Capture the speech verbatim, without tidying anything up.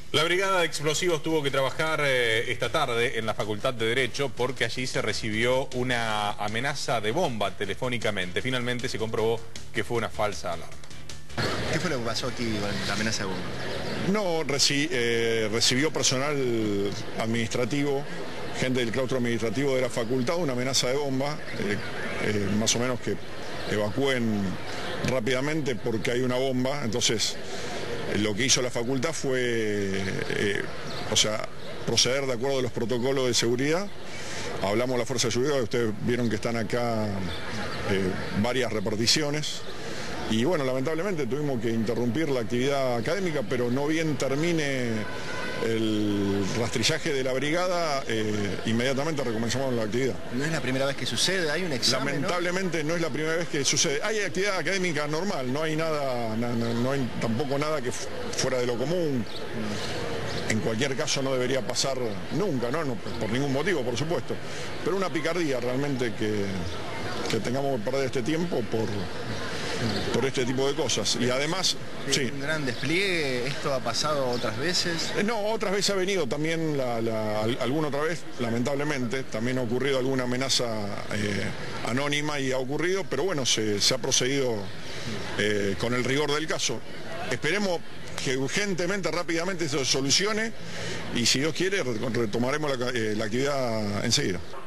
La Brigada de Explosivos tuvo que trabajar eh, esta tarde en la Facultad de Derecho porque allí se recibió una amenaza de bomba telefónicamente. Finalmente se comprobó que fue una falsa alarma. ¿Qué fue lo que pasó aquí con la amenaza de bomba? No, reci eh, recibió personal administrativo, gente del claustro administrativo de la facultad, una amenaza de bomba, eh, eh, más o menos que evacúen rápidamente porque hay una bomba. Entonces lo que hizo la facultad fue, eh, o sea, proceder de acuerdo a los protocolos de seguridad. Hablamos de la fuerza de seguridad, ustedes vieron que están acá eh, varias reparticiones. Y bueno, lamentablemente tuvimos que interrumpir la actividad académica, pero no bien termine el rastrillaje de la brigada, eh, inmediatamente recomenzamos la actividad. No es la primera vez que sucede, hay un examen, Lamentablemente ¿no? no es la primera vez que sucede. Hay actividad académica normal, no hay nada, no, no hay tampoco nada que fuera de lo común. En cualquier caso no debería pasar nunca, ¿no? No, por ningún motivo, por supuesto. Pero una picardía realmente que, que tengamos que perder este tiempo por... por este tipo de cosas. Y además, sí, sí. Un gran despliegue. ¿Esto ha pasado otras veces? No, otras veces ha venido también, la, la, alguna otra vez, lamentablemente, también ha ocurrido alguna amenaza eh, anónima y ha ocurrido, pero bueno, se, se ha procedido eh, con el rigor del caso. Esperemos que urgentemente, rápidamente se solucione y si Dios quiere retomaremos la, eh, la actividad enseguida.